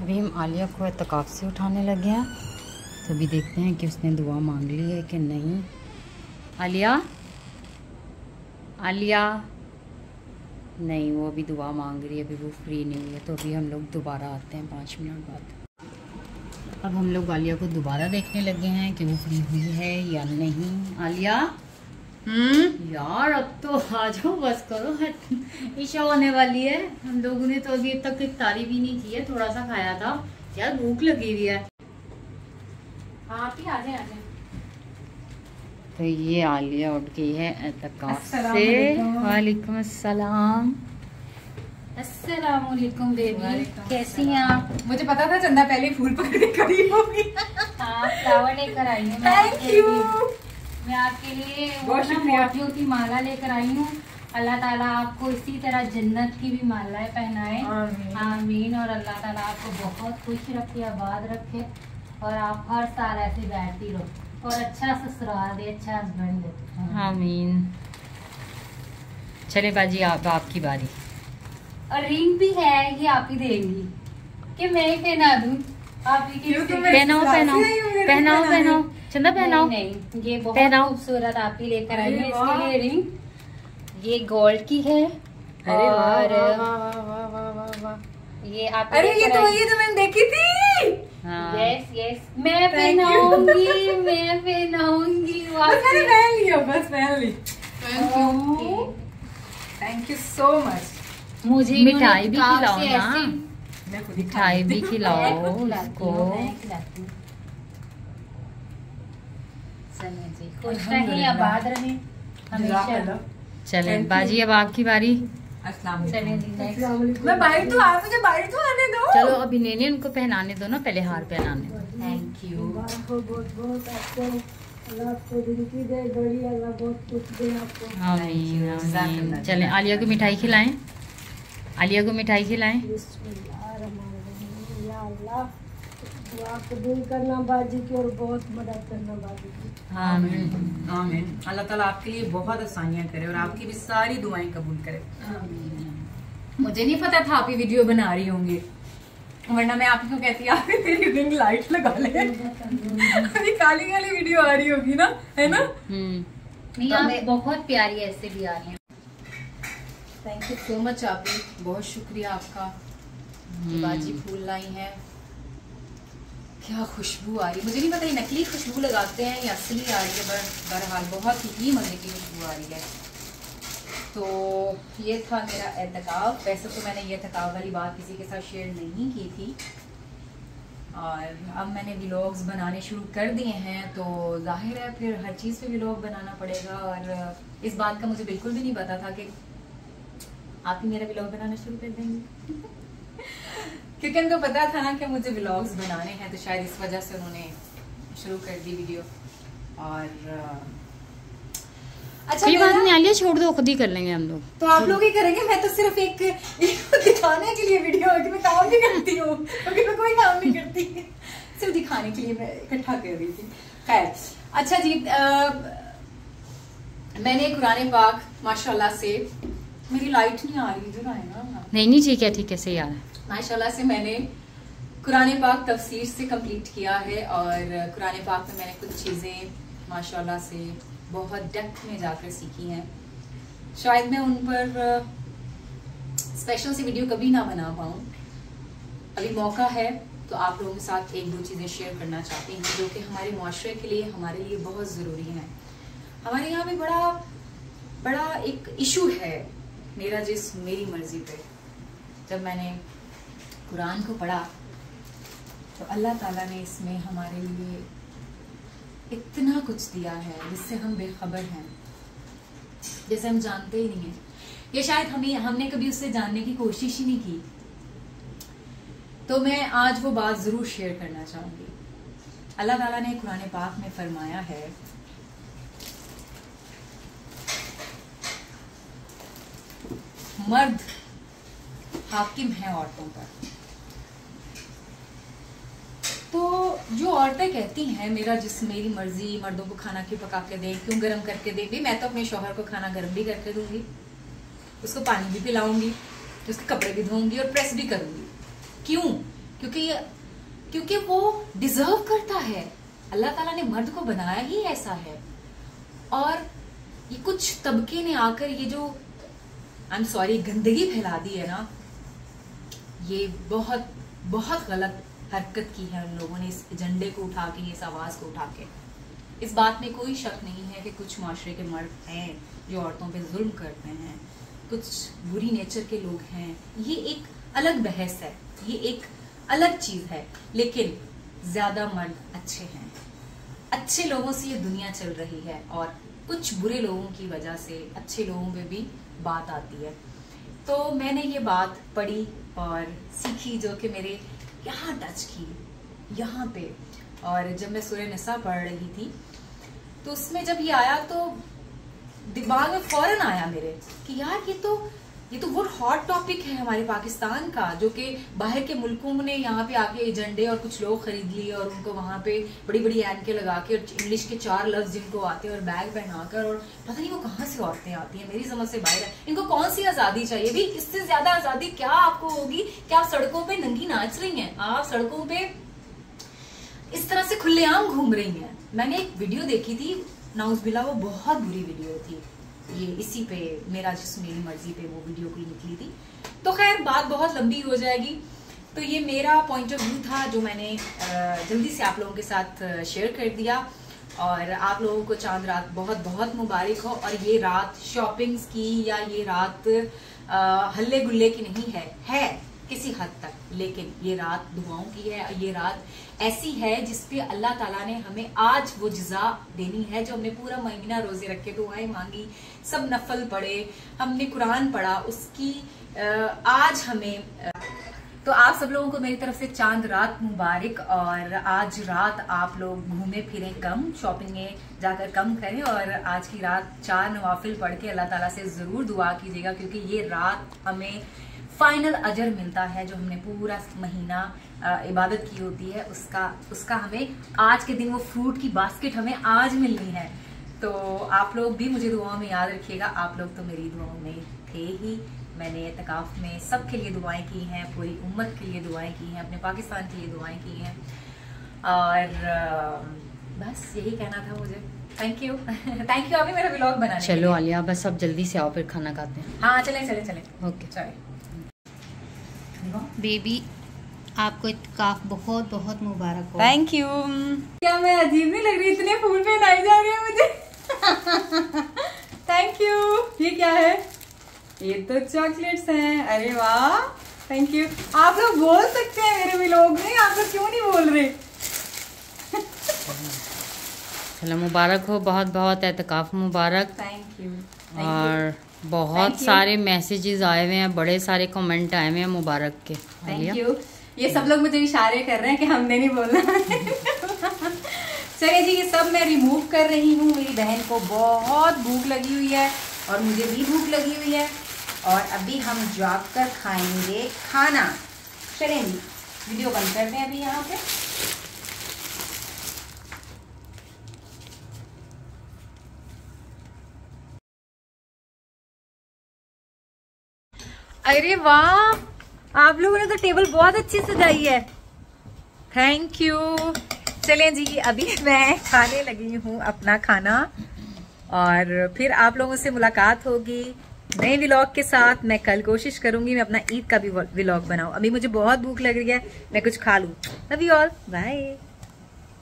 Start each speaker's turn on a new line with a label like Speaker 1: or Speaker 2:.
Speaker 1: अभी हम आलिया को एतकाफ़ से उठाने लगे हैं, तो अभी देखते हैं कि उसने दुआ मांग ली है कि नहीं। आलिया, आलिया नहीं, वो अभी दुआ मांग रही है, अभी वो फ्री नहीं हुई है। तो अभी हम लोग दोबारा आते हैं 5 मिनट बाद। अब हम लोग आलिया को दोबारा देखने लगे हैं कि वो फ्री हुई है या नहीं। आलिया यार अब तो आ जाओ, बस करो, ईशा होने वाली है। हम लोगों ने तो अभी तक इफ्तारी भी नहीं की है, थोड़ा सा खाया था यार, भूख लगी हुई है।
Speaker 2: आप ही आ जाए।
Speaker 1: तो ये आलिया उठ गई है एतकाफ से। वालेकुम अस्सलाम।
Speaker 2: अस्सलामुअलैकुम बेबी, कैसी हैं आप? मुझे पता था चंदा पहले फूल पकड़ के खड़ी होगी।
Speaker 1: हाँ, फ्लावर लेकर आई हूँ।
Speaker 2: Thank you.
Speaker 1: मैं आपके लिए
Speaker 2: बहुत शुक्रिया।
Speaker 1: मोतियों की माला लेकर आई हूँ। अल्लाह ताला आपको इसी तरह जन्नत की भी मालाएं पहनाए, आमीन। और अल्लाह ताला आपको बहुत खुश रखे, आबाद रखे, और आप हर साल ऐसे बैठती रहो और अच्छा ससुराल दे, अच्छा हस्बैंड दे, आमीन। चले बाजी, आप आपकी बारी।
Speaker 2: और रिंग भी है, ये आप ही देंगी कि मैं ही पहना दूं? आप ही
Speaker 1: पहनाओ पहनाओ पहनाओ पहनाओ, चंदा पहनाओ।
Speaker 2: नहीं, ये बहुत खूबसूरत आप ही लेकर आई है इसके लिए रिंग। ये गोल्ड की है। और ये आप, अरे ये तो मैंने देखी थी। यस यस, मैं पहनाऊंगी, मैं पहनाऊंगी। मैंने पहन लिया, बस पहन ली। Thank you so much.
Speaker 1: मुझे मिठाई भी खिलाओ ना, मिठाई भी खिलाओ उसको।
Speaker 2: खुश रहें, आबाद रहें हमेशा।
Speaker 1: चले बाजी, अब आपकी बारी।
Speaker 2: मैं बाहर तो आप मुझे बाहर तो आने दो।
Speaker 1: चलो अभी नहीं, उनको पहनाने दो ना, पहले हार पहनाने दो।
Speaker 2: Thank you.
Speaker 1: आमीन आमीन। चले आलिया को मिठाई खिलाएं, आलिया को मिठाई खिलाएं।
Speaker 3: कबूल करना बाजी की, और बहुत मदद करना बाजी की।
Speaker 2: आमीन आमीन। अल्लाह ताला आपके लिए बहुत आसानियां करे और आपकी भी सारी दुआएं कबूल करे। मुझे नहीं पता था आप ये वीडियो बना रही होंगी, वरना मैं आपको कहती आप मेरी रिंग लाइट लगा ले। अभी काली काली वीडियो आ रही होगी ना, है ना?
Speaker 1: नहीं, आप बहुत प्यारी ऐसे भी आ रही हैं।
Speaker 2: थैंक यू सो मच आप भी, बहुत शुक्रिया आपका। बाजी फूल लाई है, क्या खुशबू आ रही है। मुझे नहीं पता ये नकली खुशबू लगाते हैं या असली आ रही है, बहरहाल बहुत ही मजे की खुशबू आ रही है। तो ये था मेरा एहतिकाफ। वैसे तो मैंने ये एहतिकाफ वाली बात किसी के साथ शेयर नहीं की थी, और अब मैंने व्लॉग्स बनाने शुरू कर दिए हैं, तो जाहिर है फिर हर चीज़ पे व्लॉग बनाना पड़ेगा। और इस बात का मुझे बिल्कुल भी नहीं पता था कि आप ही मेरा व्लॉग बनाना शुरू कर देंगे। क्योंकि उनको पता था ना कि मुझे व्लॉग्स बनाने हैं, तो शायद इस वजह से उन्होंने शुरू कर दी वीडियो। और अच्छा,
Speaker 1: ये बात नहीं आलिया, छोड़ दो, खुद ही कर लेंगे हम लोग।
Speaker 2: तो आप लोग ही करेंगे, मैं तो सिर्फ एक दिखाने के लिए वीडियो है कि मैं काम नहीं करती हूँ, क्योंकि मैं कोई काम नहीं करती, सिर्फ दिखाने के लिए मैं इकट्ठा कर रही थी। खैर, अच्छा जी, मैंने कुरान पाक माशाल्लाह से, मेरी लाइट नहीं आ रही, इधर आए ना।
Speaker 1: नहीं ठीक है, ठीक है, सही आ रहा है।
Speaker 2: माशाल्लाह से मैंने कुरान पाक तफसीर से कंप्लीट किया है, और कुरान पाक में मैंने कुछ चीज़ें माशाल्लाह से बहुत डेप्थ में जाकर सीखी हैं। शायद मैं उन पर स्पेशल सी वीडियो कभी ना बना पाऊँ, अभी मौका है तो आप लोगों के साथ एक दो चीज़ें शेयर करना चाहती हूँ, जो कि हमारे माशरे के लिए, हमारे लिए बहुत ज़रूरी हैं। हमारे यहाँ भी बड़ा एक इशू है, मेरा जिस्म मेरी मर्जी पे। जब मैंने कुरान को पढ़ा तो अल्लाह ताला ने इसमें हमारे लिए इतना कुछ दिया है जिससे हम बेखबर हैं, जैसे हम जानते ही नहीं है, या शायद हमने कभी उससे जानने की कोशिश ही नहीं की। तो मैं आज वो बात जरूर शेयर करना चाहूंगी। अल्लाह ताला ने कुरान पाक में फरमाया है, मर्द हाकिम है औरतों पर। तो जो औरतें कहती हैं मेरा जिस्म मेरी मर्जी, मर्दों को खाना क्यों पका के दे, क्यों गर्म करके दे, भी मैं तो अपने शौहर को खाना गर्म भी करके दूंगी, उसको पानी भी पिलाऊंगी, उसके कपड़े भी धोऊंगी और प्रेस भी करूंगी। क्यों? क्योंकि वो डिजर्व करता है। अल्लाह ताला ने मर्द को बनाया ही ऐसा है। और ये कुछ तबके ने आकर ये जो आई एम सॉरी गंदगी फैला दी है ना, ये बहुत बहुत गलत हरकत की है उन लोगों ने, इस एजेंडे को उठा के, इस आवाज को उठा के। इस बात में कोई शक नहीं है कि कुछ माशरे के मर्द हैं जो औरतों पे जुल्म करते हैं, कुछ बुरी नेचर के लोग हैं। ये एक अलग बहस है, ये एक अलग चीज है। लेकिन ज्यादा मर्द अच्छे हैं, अच्छे लोगों से ये दुनिया चल रही है और कुछ बुरे लोगों की वजह से अच्छे लोगों पे भी बात आती है। तो मैंने ये बात पढ़ी और सीखी जो कि मेरे यहाँ टच की, यहाँ पे। और जब मैं सूरह निसा पढ़ रही थी तो उसमें जब ये आया तो दिमाग में फौरन आया मेरे कि यार ये तो बहुत हॉट टॉपिक है हमारे पाकिस्तान का, जो कि बाहर के मुल्कों ने यहाँ पे आके एजेंडे और कुछ लोग खरीद लिए और उनको वहां पे बड़ी बड़ी एनके लगा के और इंग्लिश के 4 लफ्ज जिनको आते हैं और बैग पहनाकर, और पता नहीं वो कहाँ से औरतें आती हैं, मेरी समझ से बाहर है। इनको कौन सी आजादी चाहिए भी? इससे ज्यादा आजादी क्या आपको होगी? क्या आप सड़कों पे नंगी नाच रही हैं? आप सड़कों पे इस तरह से खुलेआम घूम रही हैं। मैंने एक वीडियो देखी थी, नाउज़बिल्लाह, वो बहुत बुरी वीडियो थी। ये इसी पे मेरा जिस्म मेरी मर्जी पे वो वीडियो की निकली थी। तो खैर बात बहुत लंबी हो जाएगी। तो ये मेरा पॉइंट ऑफ व्यू था जो मैंने जल्दी से आप लोगों के साथ शेयर कर दिया। और आप लोगों को चांद रात बहुत बहुत मुबारक हो। और ये रात शॉपिंग्स की या ये रात हल्ले गुल्ले की नहीं है किसी हद तक, लेकिन ये रात दुआओं की है। ये रात ऐसी है जिसपे अल्लाह ताला ने हमें आज वो जज़ा देनी है जो हमने पूरा महीना रोजे रखे, दुआएं मांगी, सब नफल पढ़े, हमने कुरान पढ़ा, उसकी आज हमें तो आप सब लोगों को मेरी तरफ से चांद रात मुबारक। और आज रात आप लोग घूमे फिरें कम, शॉपिंगें जाकर कम करें और आज की रात 4 नवाफिल पढ़ के अल्लाह ताला से जरूर दुआ कीजिएगा, क्योंकि ये रात हमें फाइनल अजर मिलता है जो हमने पूरा महीना इबादत की होती है, उसका हमें आज के दिन वो फ्रूट की बास्केट हमें आज मिलनी है। तो आप लोग भी मुझे दुआओं में याद रखिएगा। आप लोग तो मेरी दुआओं में थे ही। मैंने एतकाफ में सबके लिए दुआएं की हैं, पूरी उम्मत के लिए दुआएं की हैं, अपने पाकिस्तान के लिए दुआएं की हैं। और बस यही कहना था मुझे। थैंक यू थैंक यू अभी मेरा व्लॉग बनाने।
Speaker 1: चलो आलिया, बस अब जल्दी से आओ, फिर खाना खाते हैं।
Speaker 2: हाँ चले
Speaker 1: ओके
Speaker 2: चले।
Speaker 1: बेबी, आपको इत्काफ बहुत बहुत मुबारक हो।
Speaker 2: Thank you. क्या मैं अजीब नहीं लग रही? इतने फूल पहनाए जा रहे हैं मुझे। Thank you. ये क्या है? ये तो चॉकलेट्स हैं। अरे वाह, थैंक यू। आप लोग बोल सकते हैं मेरे व्लॉग में, आप लोग क्यों नहीं बोल रहे?
Speaker 1: चलो मुबारक हो, बहुत बहुत एतकाफ मुबारक।
Speaker 2: Thank you.
Speaker 1: और बहुत सारे मैसेजेस आए हुए हैं, बड़े सारे कमेंट आए हुए हैं मुबारक के।
Speaker 2: Thank you. ये सब लोग मुझे इशारे कर रहे हैं कि हमने नहीं बोलना। चलिए जी, ये सब मैं रिमूव कर रही हूँ। मेरी बहन को बहुत भूख लगी हुई है और मुझे भी भूख लगी हुई है और अभी हम जाकर खाएंगे खाना। चलें जी, वीडियो बंद करते हैं अभी यहाँ पे। अरे वाह, आप लोगों ने तो टेबल बहुत अच्छी सजाई है। Thank you. चलें जी, अभी मैं खाने लगी हूँ अपना खाना और फिर आप लोगों से मुलाकात होगी नए व्लॉग के साथ। मैं कल कोशिश करूंगी मैं अपना ईद का भी व्लॉग बनाऊं। अभी मुझे बहुत भूख लग रही है, मैं कुछ खा लूं। Love you all, bye.